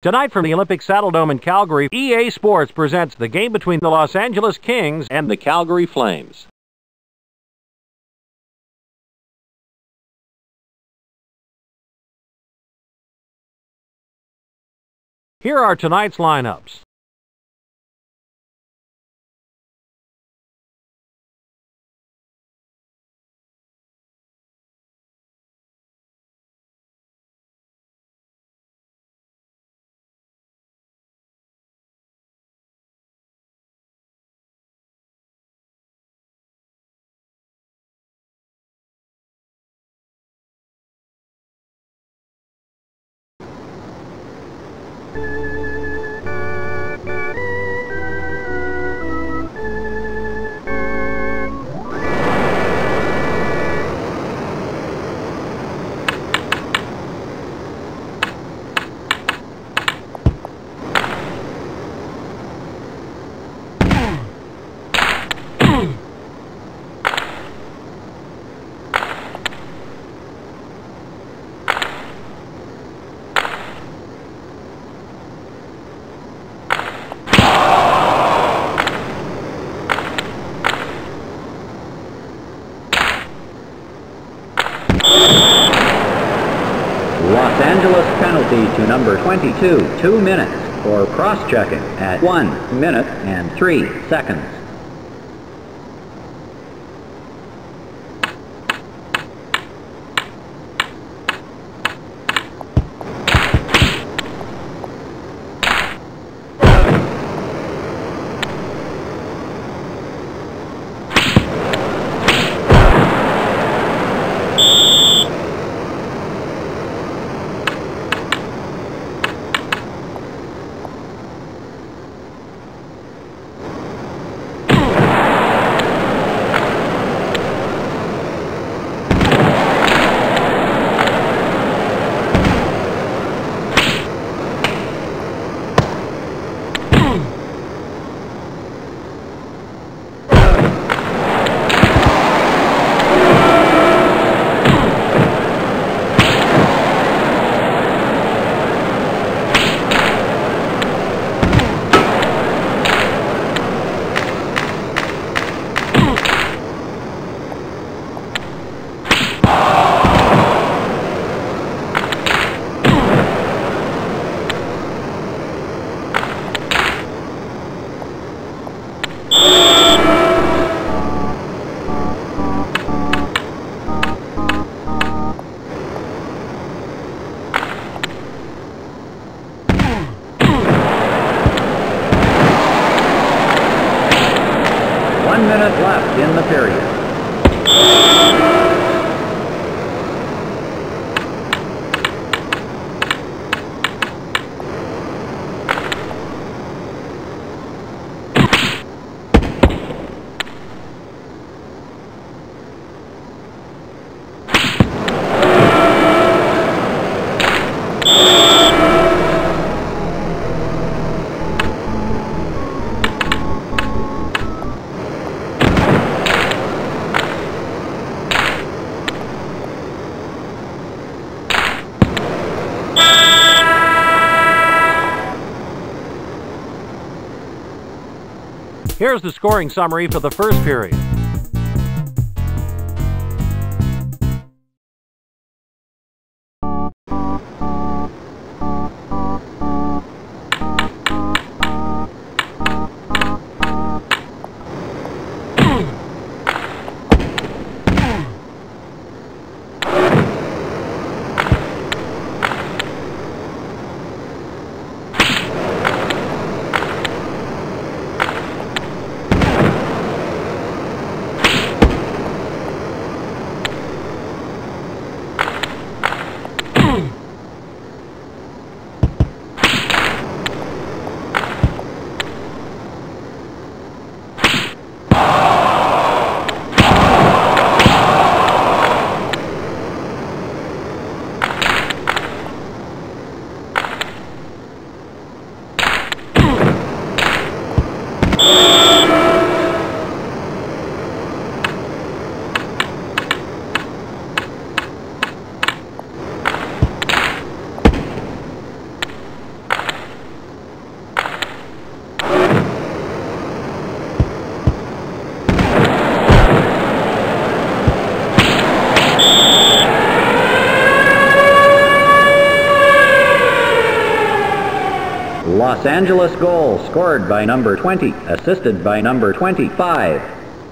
Tonight from the Olympic Saddledome in Calgary, EA Sports presents the game between the Los Angeles Kings and the Calgary Flames. Here are tonight's lineups. Los Angeles penalty to number 22, 2 minutes for cross-checking at 1 minute and 3 seconds. Left in the period. Here's the scoring summary for the first period. Los Angeles goal scored by number 20, assisted by number 25.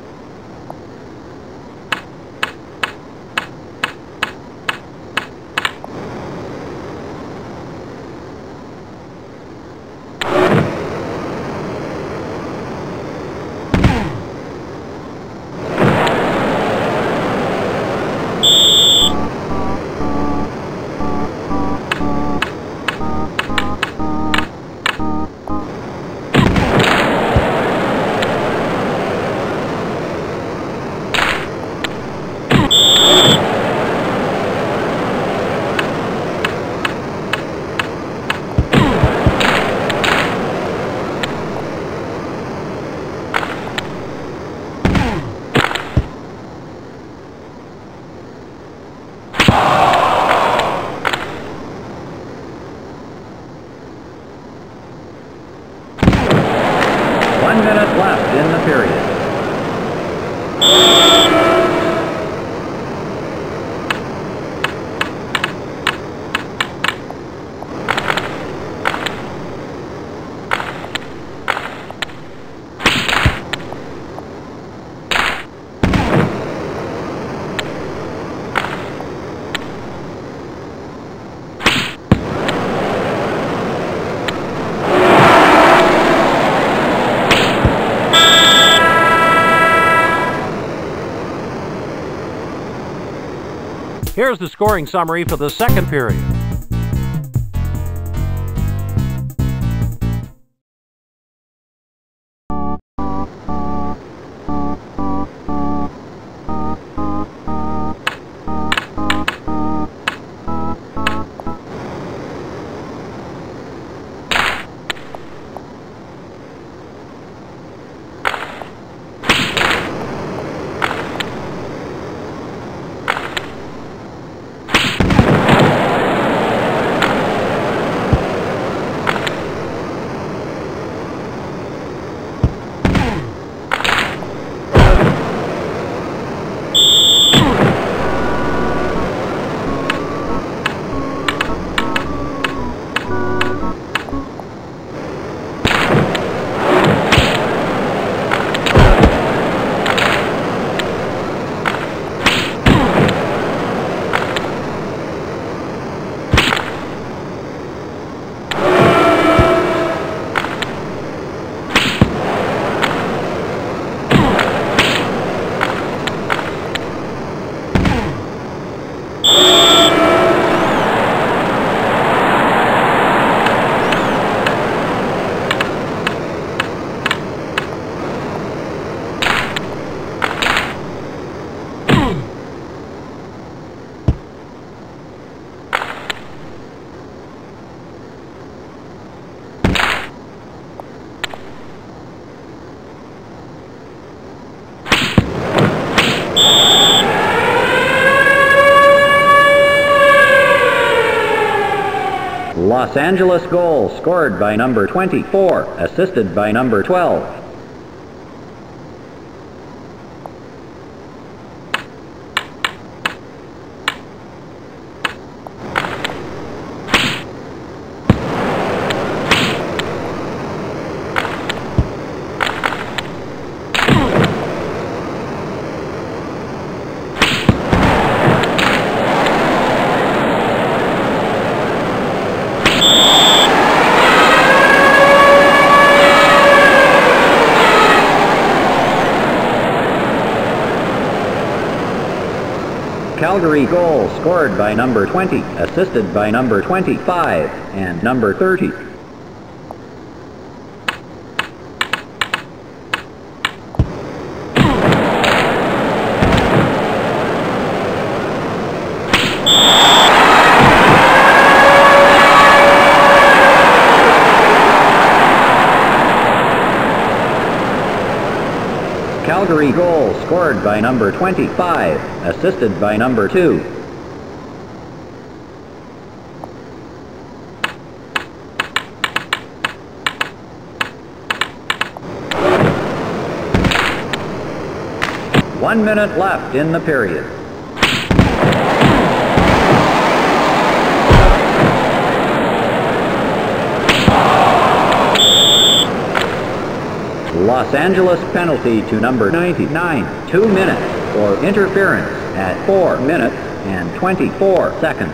Left in the period. Here's the scoring summary for the second period. Los Angeles goal scored by number 24, assisted by number 12. Calgary goal scored by number 20, assisted by number 25 and number 30. Calgary goal scored by number 25, assisted by number 2. One minute left in the period. Los Angeles penalty to number 99, 2 minutes for interference at 4 minutes and 24 seconds.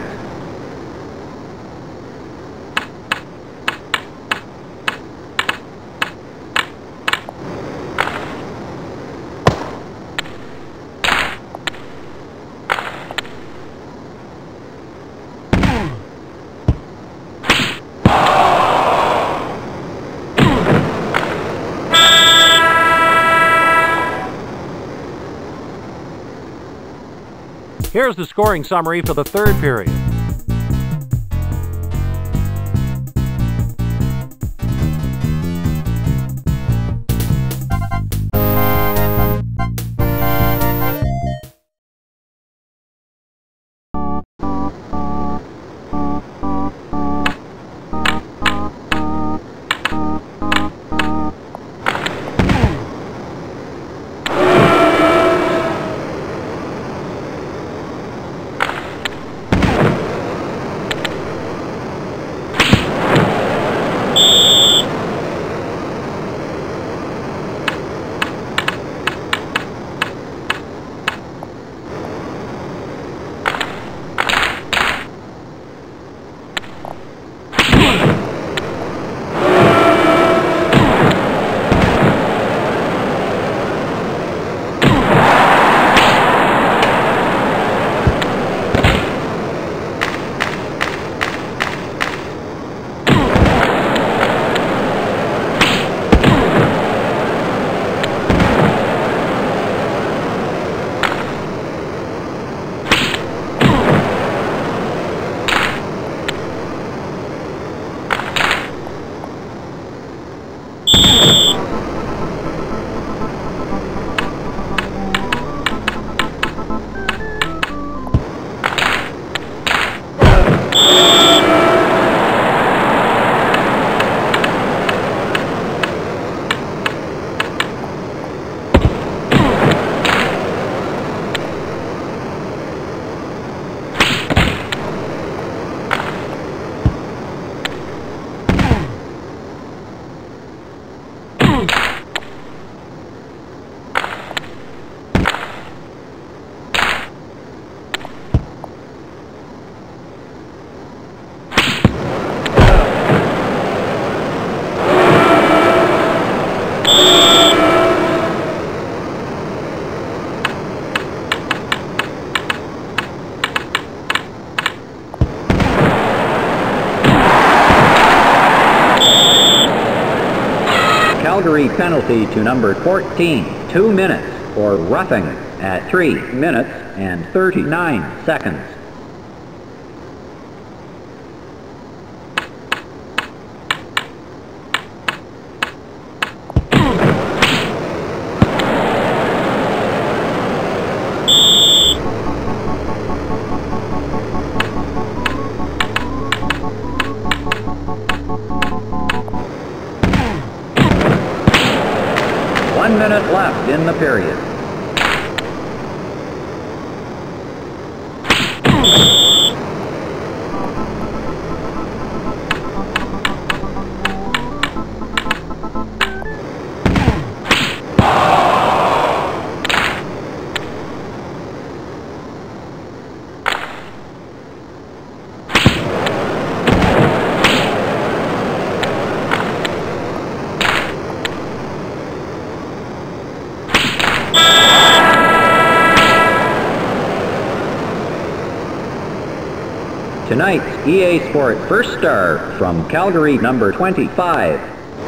Here's the scoring summary for the third period. Calgary penalty to number 14, 2 minutes for roughing at 3 minutes and 39 seconds. Left in the period. Tonight's EA Sport first star from Calgary, number 25.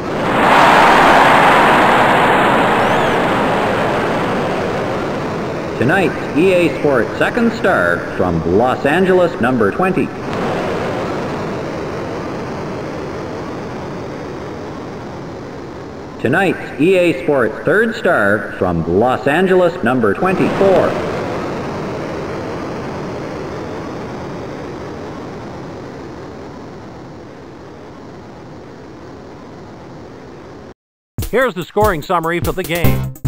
Tonight's EA Sport second star from Los Angeles, number 20. Tonight's EA Sport third star from Los Angeles, number 24. Here's the scoring summary for the game.